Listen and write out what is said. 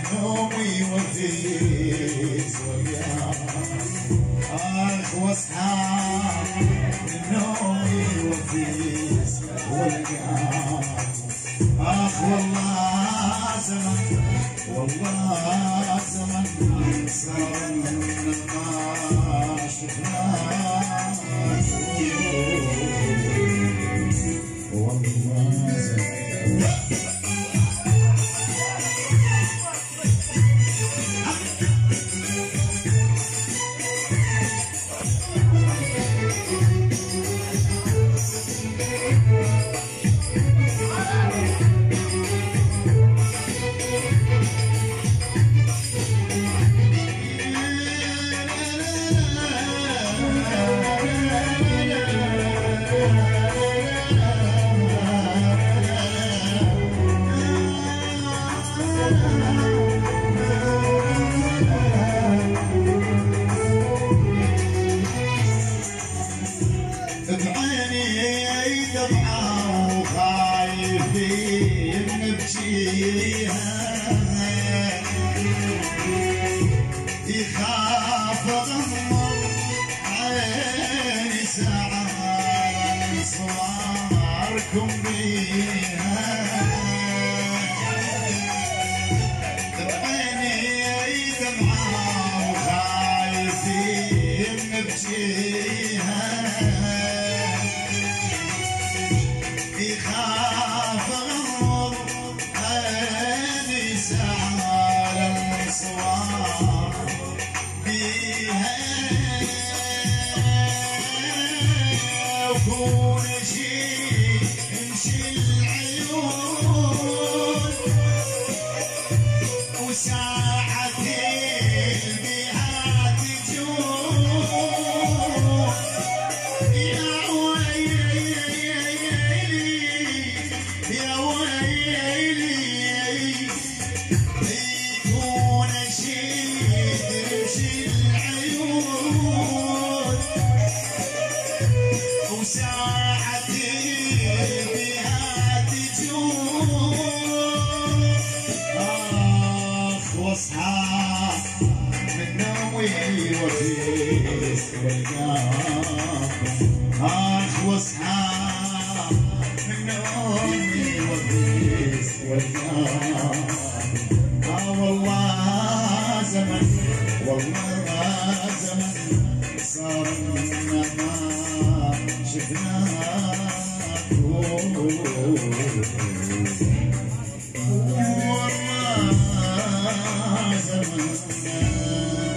نومي وفيس وياك اخ واصحاب من نومي وفيس وياك اخ والله زمن والله زمن صار ما شفناك والله زمن يخاف غمض عيني ساعة صواركم بيها عيني دمعة وخايفين نبكيها يخاف غمض عيني ساعة صوار وكون شي امشي العيون وساعتين بها تجون يا ويلي يا ويلي يكون شي تمشي العيون وساعتين بها تجون اخ واصحاب من نومي وفيس وياكم اخ واصحاب من نومي وفيس وياكم والله زمن والله زمن صار ما شفناك والله زمن